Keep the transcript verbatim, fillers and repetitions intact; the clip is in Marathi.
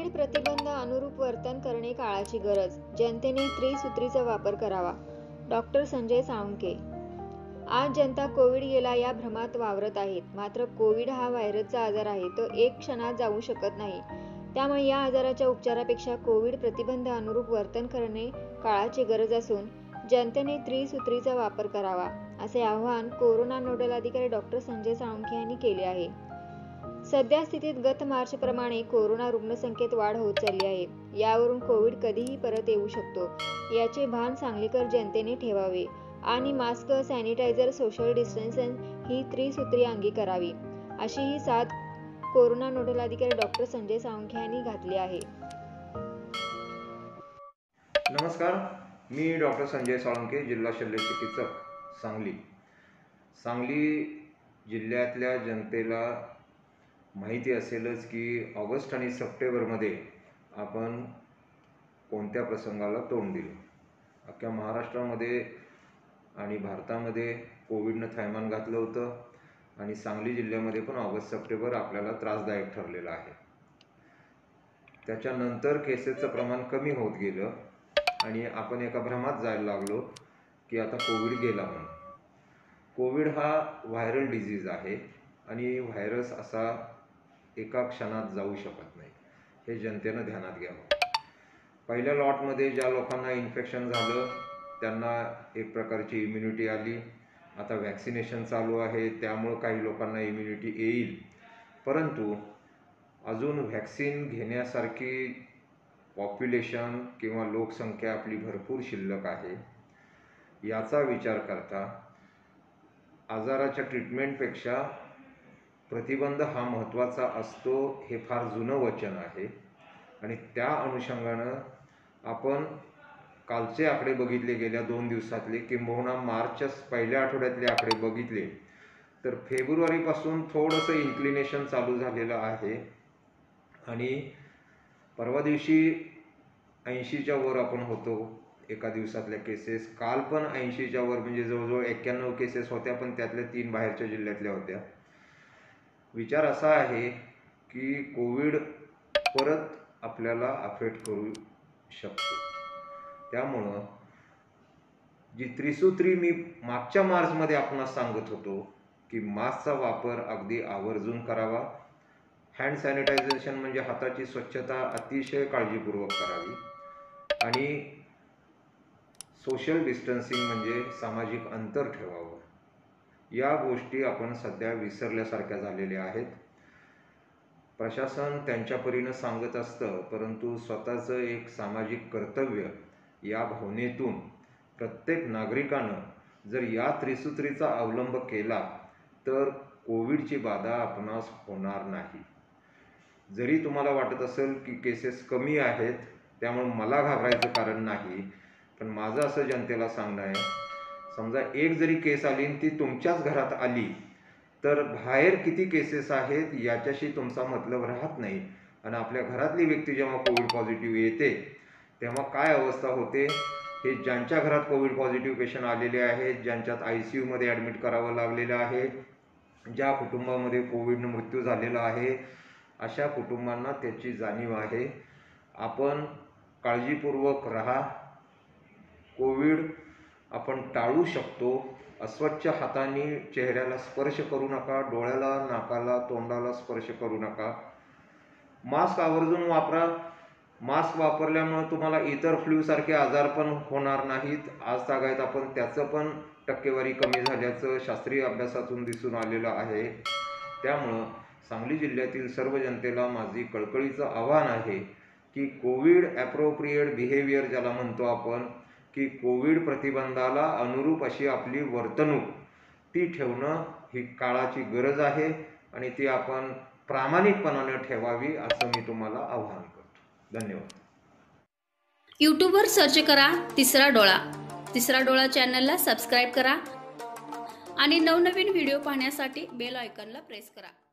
कोविड प्रतिबंध अनुरूप वर्तन करणे काळाची गरज. जनतेने त्रिसूत्रीचा वापर करावा. डॉक्टर संजय साळुंखे. आज जनता कोविड गेला या भ्रमात वावरत आहेत. मात्र कोविड हा व्हायरसचा आजार आहे, तो एक क्षणात जाऊ शकत नाही. त्यामुळे या आजाराच्या उपचारापेक्षा कोविड प्रतिबंध अनुरूप वर्तन करणे काळाची गरज असून जनतेने त्रिसूत्रीचा वापर करावा, असे आवाहन कोरोना नोडल अधिकारी डॉक्टर संजय साळुंखे यांनी केले आहे. सध्या स्थितीत गत मार्चप्रमाणे कोरोना रुग्णसंख्येत वाढ होत चालली आहे. यावरून कोविड कधीही परत येऊ शकतो, याचे भान सांगलीकर जनतेने ठेवावे आणि मास्क, सॅनिटायझर, सोशल डिस्टन्सिंग ही त्रिसूत्री अंगी करावी, अशी ही साथ कोरोना नोडल अधिकारी डॉक्टर संजय साळुंखे यांनी घातली आहे. नमस्कार, मी डॉक्टर संजय साळुंखे, जिल्हा शल्य चिकित्सक, सांगली. सांगली जिल्ह्यातल्या जनतेला माहिती असेलच की ऑगस्ट आणि सप्टेंबरमध्ये आपण कोणत्या प्रसंगाला तोंड दिलं. अख्ख्या महाराष्ट्रामध्ये आणि भारतामध्ये कोविडनं थैमान घातलं होतं आणि सांगली जिल्ह्यामध्ये पण ऑगस्ट सप्टेंबर आपल्याला त्रासदायक ठरलेलं आहे. त्याच्यानंतर केसेसचं प्रमाण कमी होत गेलं आणि आपण एका भ्रमात जायला लागलो की आता कोविड गेला म्हणून. कोविड हा व्हायरल डिझीज आहे आणि व्हायरस असा एका क्षणात जाऊ शकत नाही, हे जनतेनं ध्यानात घ्यावं. पहिल्या लॉटमध्ये ज्या लोकांना इन्फेक्शन झालं त्यांना एक प्रकारची इम्युनिटी आली. आता वॅक्सिनेशन चालू आहे, त्यामुळं काही लोकांना इम्युनिटी येईल, परंतु अजून व्हॅक्सिन घेण्यासारखी पॉप्युलेशन किंवा लोकसंख्या आपली भरपूर शिल्लक आहे. याचा विचार करता आजाराच्या ट्रीटमेंटपेक्षा प्रतिबंध हा महत्त्वाचा असतो, हे फार जुनं वचन आहे आणि त्या अनुषंगानं आपण कालचे आकडे बघितले, गेल्या दोन दिवसातले किंबहुना मार्चच्या पहिल्या आठवड्यातले आकडे बघितले तर फेब्रुवारीपासून थोडंसं इन्क्लिनेशन चालू झालेलं आहे आणि परवा दिवशी ऐंशीच्या वर आपण होतो एका दिवसातल्या केसेस. काल पण ऐंशीच्या वर, म्हणजे जवळजवळ एक्क्याण्णव केसेस होत्या, पण त्यातल्या तीन बाहेरच्या जिल्ह्यातल्या होत्या. विचार असा आहे की कोविड परत आपल्याला अफेक्ट करू शकतो. त्यामुळं जी त्रिसूत्री मी मागच्या मार्चमध्ये आपणास सांगत होतो की मास्कचा वापर अगदी आवर्जून करावा, हँड सॅनिटायझेशन म्हणजे हाताची स्वच्छता अतिशय काळजीपूर्वक करावी आणि सोशल डिस्टन्सिंग म्हणजे सामाजिक अंतर ठेवावं. या गोष्टी आपण सध्या विसरल्यासारख्या झालेल्या आहेत. प्रशासन त्यांच्या परीनं सांगत असतं, परंतु स्वतःचं एक सामाजिक कर्तव्य या भावनेतून प्रत्येक नागरिकानं जर या त्रिसूत्रीचा अवलंब केला तर कोविडची बाधा आपणास होणार नाही. जरी तुम्हाला वाटत असेल की केसेस कमी आहेत त्यामुळे मला घाबरायचं कारण नाही, पण माझं असं जनतेला सांगणं आहे, समजा एक जरी केस आली आणि ती तुमच्याच घरात आली तर बाहेर किती केसेस आहेत याच्याशी तुमचा मतलब राहत नाही आणि आपल्या घरातली व्यक्ती जेव्हा कोविड पॉझिटिव्ह येते तेव्हा काय अवस्था होते हे ज्यांच्या घरात कोविड पॉझिटिव्ह पेशंट आलेले आहेत, ज्यांच्यात आय सी यूमध्ये ॲडमिट करावं लागलेलं आहे, ज्या कुटुंबामध्ये कोविडनं मृत्यू झालेला आहे, अशा कुटुंबांना त्याची जाणीव आहे. आपण काळजीपूर्वक राहा. कोविड आपण टाळू शकतो. अस्वच्छ हाताने चेहऱ्याला स्पर्श करू नका, डोळ्याला, नाकाला, तोंडाला स्पर्श करू नका. मास्क आवर्जून वापरा. मास्क वापरल्यामुळे तुम्हाला इतर फ्लूसारखे आजार पण होणार नाहीत. आज तागायत आपण त्याचं पण टक्केवारी कमी झाल्याचं शास्त्रीय अभ्यासातून दिसून आलेलं आहे. त्यामुळं सांगली जिल्ह्यातील सर्व जनतेला माझी कळकळीचं आव्हान आहे की कोविड ॲप्रोप्रिएट बिहेवियर ज्याला म्हणतो आपण, की कोविड प्रतिबंधाला अनुरूप अशी आपली वर्तणूक ती ठेवणं ही काळाची गरज आहे आणि ती आपण प्रामाणिकपणाने ठेवावी, असं मी तुम्हाला आवाहन करतो. धन्यवाद. यूट्यूबवर सर्च करा तिसरा डोळा. तिसरा डोळा चॅनलला सबस्क्राईब करा आणि नवनवीन व्हिडिओ पाहण्यासाठी बेल आयकॉनला प्रेस करा.